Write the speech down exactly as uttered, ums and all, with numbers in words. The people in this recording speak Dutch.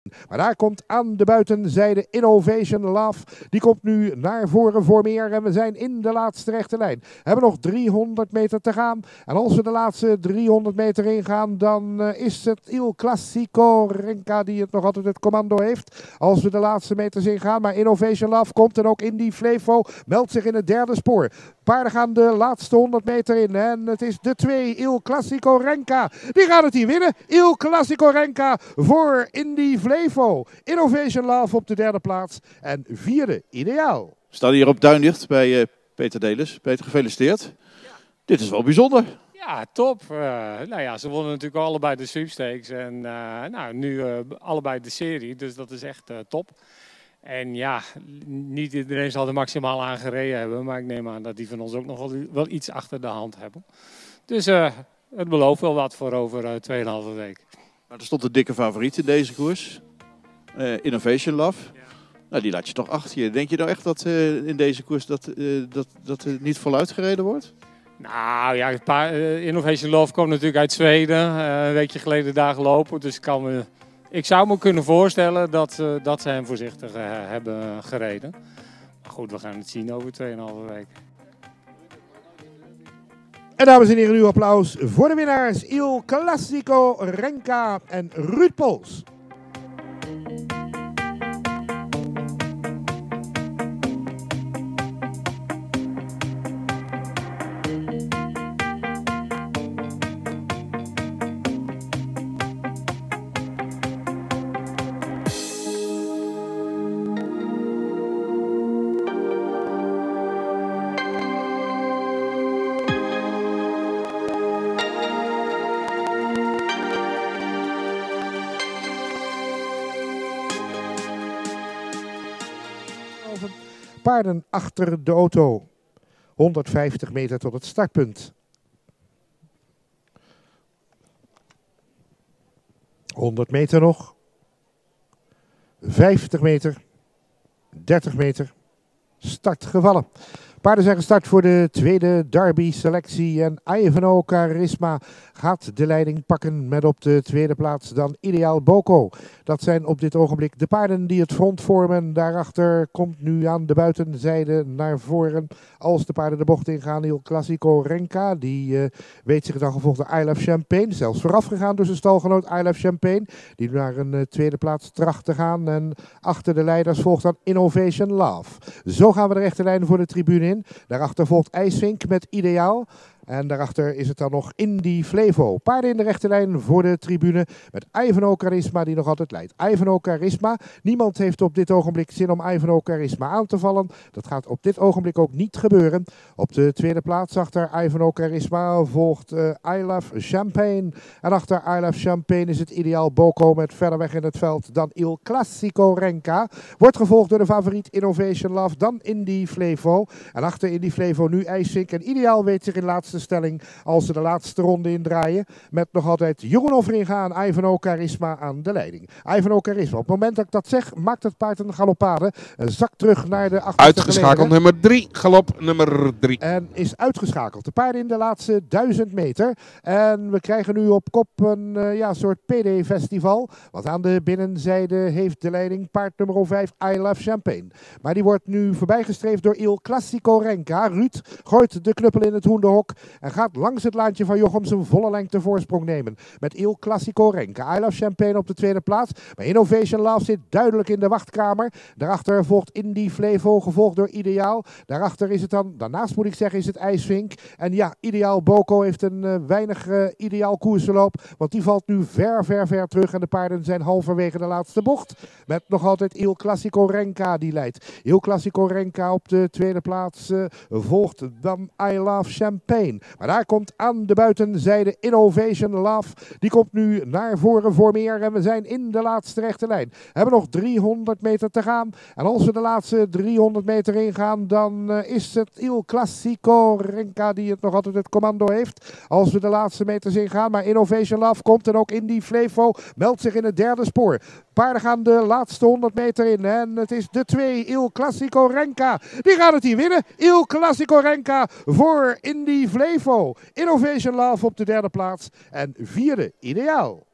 Maar daar komt aan de buitenzijde Innovation Love. Die komt nu naar voren voor meer. En we zijn in de laatste rechte lijn. We hebben nog driehonderd meter te gaan. En als we de laatste driehonderd meter ingaan, dan uh, is het Il Classico Renka die het nog altijd het commando heeft. Als we de laatste meters ingaan. Maar Innovation Love komt en ook Indy Flevo meldt zich in het derde spoor. Paarden gaan de laatste honderd meter in. En het is de twee Il Classico Renka. Die gaat het hier winnen. Il Classico Renka voor Indy Flevo. Innovation Love op de derde plaats. En vierde Ideaal. We staan hier op Duinlicht bij uh, Peter Delis. Peter, gefeliciteerd. Ja. Dit is wel bijzonder. Ja, top. Uh, nou ja, ze wonnen natuurlijk allebei de sweepstakes. En uh, nou, nu uh, allebei de serie. Dus dat is echt uh, top. En ja, niet iedereen zal er maximaal aan gereden hebben. Maar ik neem aan dat die van ons ook nog wel, wel iets achter de hand hebben. Dus uh, het belooft wel wat voor over uh, twee en een halve week. Maar er stond een dikke favoriet in deze koers. Uh, Innovation Love. Ja. Nou, die laat je toch achter je. Denk je nou echt dat uh, in deze koers dat, uh, dat, dat er niet voluit gereden wordt? Nou ja, een paar, uh, Innovation Love komt natuurlijk uit Zweden. Uh, een weekje geleden daar gelopen. Dus ik, kan me, ik zou me kunnen voorstellen dat, uh, dat ze hem voorzichtig uh, hebben gereden. Maar goed, we gaan het zien over twee en een halve week. En dames en heren, nu applaus voor de winnaars Il Classico Renka en Ruud Pols. Paarden achter de auto. honderdvijftig meter tot het startpunt. honderd meter nog. vijftig meter. dertig meter. Start gevallen. Paarden zijn gestart voor de tweede derby-selectie en Ivanhoe Charisma gaat de leiding pakken met op de tweede plaats dan Ideaal Boko. Dat zijn op dit ogenblik de paarden die het front vormen. Daarachter komt nu aan de buitenzijde naar voren als de paarden de bocht ingaan. Il Classico Renka, die uh, weet zich dan gevolgd door I Love Champagne. Zelfs vooraf gegaan door zijn stalgenoot I Love Champagne, die naar een uh, tweede plaats tracht te gaan. En achter de leiders volgt dan Innovation Love. Zo gaan we de rechte lijn voor de tribune in. Daarachter volgt IJsvink met Ideaal. En daarachter is het dan nog Indy Flevo. Paarden in de rechte lijn voor de tribune met Ivanhoe Charisma die nog altijd leidt. Ivanhoe Charisma. Niemand heeft op dit ogenblik zin om Ivanhoe Charisma aan te vallen. Dat gaat op dit ogenblik ook niet gebeuren. Op de tweede plaats achter Ivanhoe Charisma volgt uh, I Love Champagne. En achter I Love Champagne is het Ideaal Boko met verder weg in het veld dan Il Classico Renka. Wordt gevolgd door de favoriet Innovation Love, dan Indy Flevo. En achter Indy Flevo nu IJsvink. En Ideaal weet zich in laatste stelling als ze de laatste ronde indraaien. Met nog altijd Jeroen Overinga en Ivanhoe Charisma aan de leiding. Ivanhoe Charisma, op het moment dat ik dat zeg, maakt het paard een galopade. Een zak terug naar de achterste Uitgeschakeld geleden. Nummer drie, galop nummer drie. En is uitgeschakeld. De paarden in de laatste duizend meter. En we krijgen nu op kop een uh, ja, soort P D-festival. Want aan de binnenzijde heeft de leiding paard nummer vijf, I Love Champagne. Maar die wordt nu voorbijgestreefd door Il Classico Renka. Ruud gooit de knuppel in het hoenderhok. En gaat langs het laantje van Jochem zijn volle lengte voorsprong nemen. Met Il Classico Renka. I Love Champagne op de tweede plaats. Maar Innovation Love zit duidelijk in de wachtkamer. Daarachter volgt Indy Flevo, gevolgd door Ideaal. Daarachter is het dan, daarnaast moet ik zeggen, is het IJsvink. En ja, Ideaal Boko heeft een uh, weinig uh, ideaal koersverloop. Want die valt nu ver, ver, ver terug. En de paarden zijn halverwege de laatste bocht. Met nog altijd Il Classico Renka die leidt. Il Classico Renka op de tweede plaats uh, volgt dan I Love Champagne. Maar daar komt aan de buitenzijde Innovation Love. Die komt nu naar voren voor meer. En we zijn in de laatste rechte lijn. We hebben nog driehonderd meter te gaan. En als we de laatste driehonderd meter ingaan, dan uh, is het Il Classico Renka die het nog altijd het commando heeft. Als we de laatste meters ingaan. Maar Innovation Love komt en ook Indy Flevo meldt zich in het derde spoor. Paarden gaan de laatste honderd meter in. En het is de twee Il Classico Renka. Die gaat het hier winnen. Il Classico Renka voor Indy Flevo. Innovation Love op de derde plaats en vierde Ideaal.